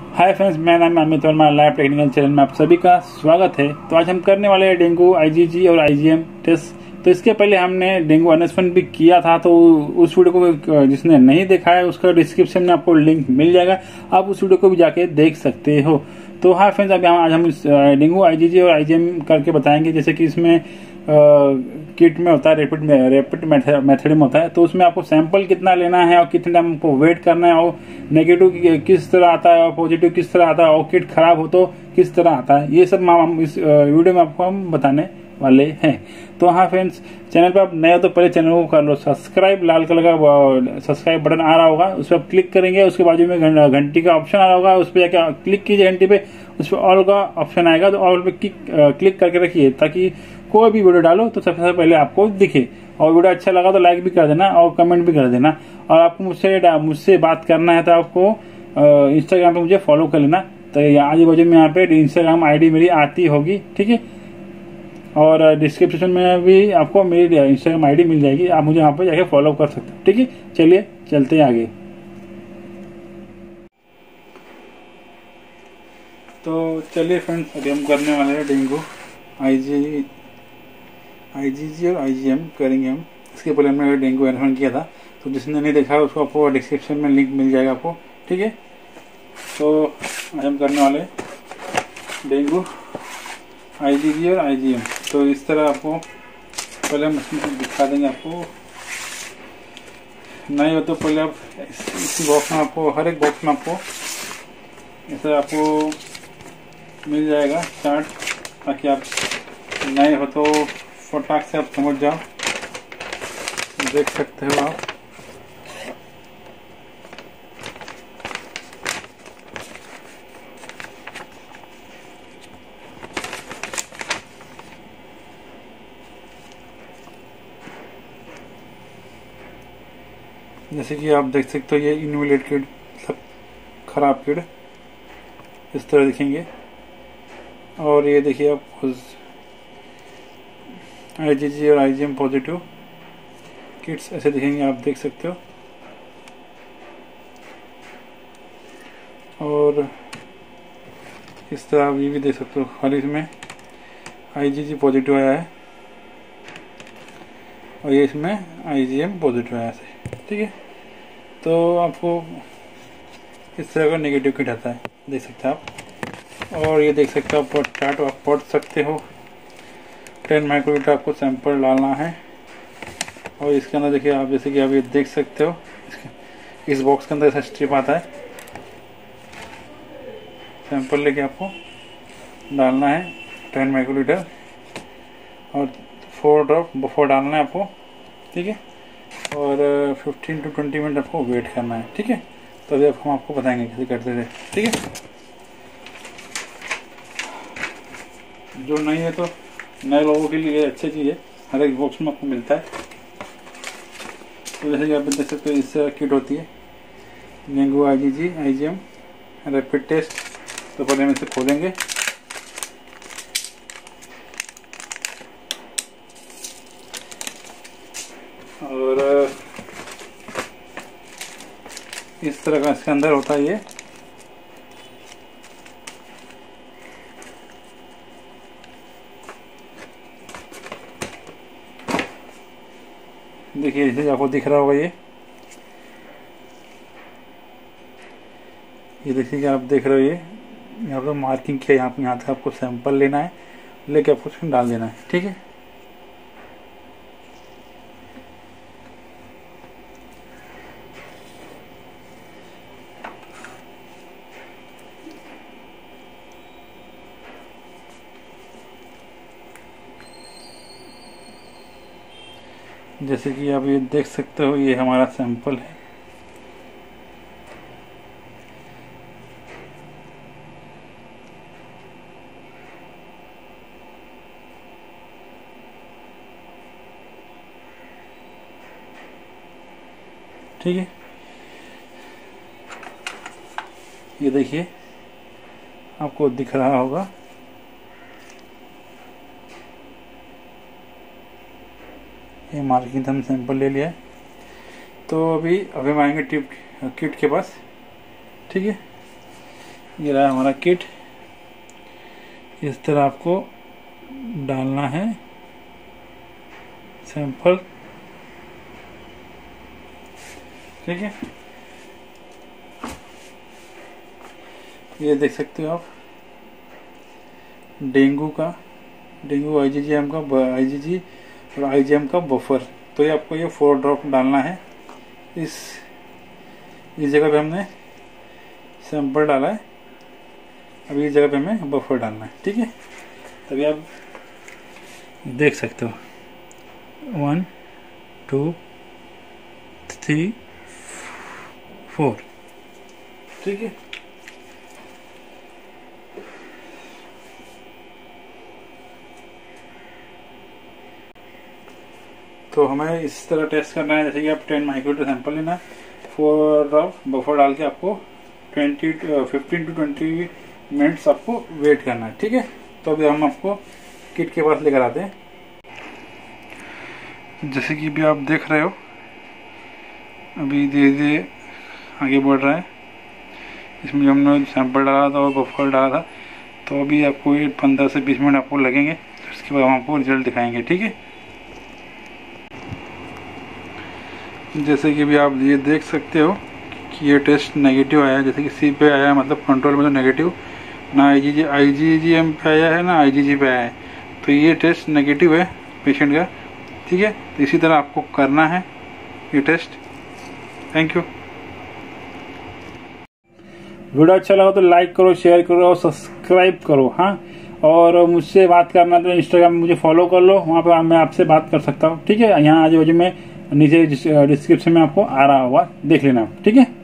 Hi friends, मेरा नाम है Amit Verma. Live technical channel में आप सभी का स्वागत है। तो आज हम करने वाले हैं डेंगू आईजीजी और आईजीएम टेस्ट। तो इसके पहले हमने डेंगू अनाउंसमेंट भी किया था, तो उस वीडियो को जिसने नहीं देखा है उसका डिस्क्रिप्शन में आपको लिंक मिल जाएगा, आप उस वीडियो को भी जाके देख सकते हो। तो हाँ फ्रेंड्स, अभी आज हम डेंगू आईजीजी और आईजीएम करके बताएंगे। जैसे कि इसमें किट में होता है रैपिड मेथड में होता है, तो उसमें आपको सैंपल कितना लेना है और कितने टाइम आपको वेट करना है, और नेगेटिव किस तरह आता है और पॉजिटिव किस तरह आता है, और किट खराब हो तो किस तरह आता है, ये सब हम इस वीडियो में आपको हम बताने वाले हैं। तो हाँ फ्रेंड्स, चैनल पर आप नए हो तो पहले चैनल को कर लो सब्सक्राइब। लाल कलर का सब्सक्राइब बटन आ रहा होगा, उस पर आप क्लिक करेंगे, उसके बाजू में घंटी का ऑप्शन आ रहा होगा, उस पर जाकर क्लिक कीजिए घंटी पे, उस पर ऑल का ऑप्शन आएगा, तो ऑल पे क्लिक करके रखिए ताकि कोई भी वीडियो डालो तो सबसे पहले आपको दिखे। और वीडियो अच्छा लगा तो लाइक भी कर देना और कमेंट भी कर देना। और आपको मुझसे बात करना है तो आपको इंस्टाग्राम पे मुझे फॉलो कर लेना। तो आजू बाजू में यहाँ पे इंस्टाग्राम आईडी मेरी आती होगी, ठीक है। और डिस्क्रिप्शन में भी आपको मेरी इंस्टाग्राम आईडी मिल जाएगी, आप मुझे वहाँ पे जाके फॉलो कर सकते हो, ठीक है। चलिए चलते हैं आगे। तो चलिए फ्रेंड्स, अभी हम करने वाले हैं डेंगू आईजीजी और आईजीएम करेंगे हम। इसके पहले हमने डेंगू अनाउंसमेंट किया था, तो जिसने नहीं देखा उसको आपको डिस्क्रिप्शन में लिंक मिल जाएगा आपको, ठीक है। तो आज हम करने वाले डेंगू आईजीजी और आईजीएम। तो इस तरह आपको पहले हम इसमें दिखा देंगे। आपको नहीं हो तो पहले आप इसी बॉक्स में आपको, हर एक बॉक्स में आपको ऐसा आपको मिल जाएगा चार्ट, ताकि आप नए हो तो फटाक से आप समझ जाओ। देख सकते हो आप, जैसे कि आप देख सकते हो ये इनवैलिड किड, सब खराब किड इस तरह दिखेंगे। और ये देखिए आप आईजीजी और आईजीएम पॉजिटिव किट्स ऐसे दिखेंगे, आप देख सकते हो। और इस तरह आप ये भी देख सकते हो, खाली इसमें आईजीजी पॉजिटिव आया है और ये इसमें आईजीएम पॉजिटिव आया है, ठीक है। तो आपको इस तरह का नेगेटिव किट आता है, देख सकते हैं आप। और ये देख सकते हो आप चार्ट आप पढ़ सकते हो। 10 माइक्रोलीटर आपको सैंपल डालना है। और इसके अंदर देखिए आप, जैसे कि आप ये देख सकते हो, इस बॉक्स के अंदर ऐसा स्ट्रिप आता है। सैंपल लेके आपको डालना है 10 माइक्रोलीटर, और 4 ड्रॉप बफर डालना है आपको, ठीक है। और 15 to 20 मिनट आपको वेट करना है, ठीक है। तो अभी हम आपको बताएंगे कैसे करते थे, ठीक है। जो नहीं है तो नए लोगों के लिए अच्छी चीज़ है, हर एक बॉक्स में आपको मिलता है। तो जैसे कि आप देख सकते हो, इससे किट होती है dengue IgG IgM rapid test. तो पहले हम इसे खोलेंगे। और इस तरह का इसके अंदर होता है ये। देखिए जैसे आपको दिख रहा होगा, ये देखिए कि आप देख रहे हो, ये यहाँ पर मार्किंग किया, यहाँ से आपको सैंपल लेना है, लेके आपको उसमें डाल देना है, ठीक है। जैसे कि आप ये देख सकते हो, ये हमारा सैंपल है। ठीक है, ये देखिए आपको दिख रहा होगा। ये मार्किंग हम सैंपल ले लिया है। तो अभी हम आएंगे ट्यूब किट के पास, ठीक है। ये रहा हमारा किट। इस तरह आपको डालना है सैंपल, ठीक है। ये देख सकते हो आप डेंगू IgGM का IgG और IgM का बफर। तो ये आपको ये 4 ड्रॉप डालना है। इस जगह पे हमने सैंपल डाला है, अभी इस जगह पे हमें बफर डालना है, ठीक है। तभी आप देख सकते हो 1 2 3 4, ठीक है। तो हमें इस तरह टेस्ट करना है, जैसे कि आप 10 माइक्रोलीटर सैंपल लेना, 4 ड्रॉप बफर डाल के आपको 15 to 20 मिनट्स आपको वेट करना है, ठीक है। तो अभी हम आपको किट के पास लेकर आते हैं। जैसे कि अभी आप देख रहे हो अभी धीरे धीरे आगे बढ़ रहा है। इसमें जो हमने सैंपल डाला था और बफर डाला था, तो अभी आपको ये 15 से 20 मिनट आपको लगेंगे। उसके बाद हम आपको रिजल्ट दिखाएंगे, ठीक है। जैसे कि अभी आप ये देख सकते हो कि ये टेस्ट नेगेटिव आया है। जैसे कि C पे आया है, मतलब कंट्रोल में तो नेगेटिव, ना IgGM पे आया है ना IgG पे आया है। तो ये टेस्ट नेगेटिव है पेशेंट का, ठीक है। तो इसी तरह आपको करना है ये टेस्ट। Thank you. वीडियो अच्छा लगा तो लाइक करो, शेयर करो और सब्सक्राइब करो, हाँ। और मुझसे बात करना तो इंस्टाग्राम में मुझे फॉलो कर लो, वहाँ पे मैं आपसे बात कर सकता हूँ, ठीक है। यहाँ आजू बाजू में नीचे डिस्क्रिप्शन में आपको आ रहा होगा, देख लेना, ठीक है।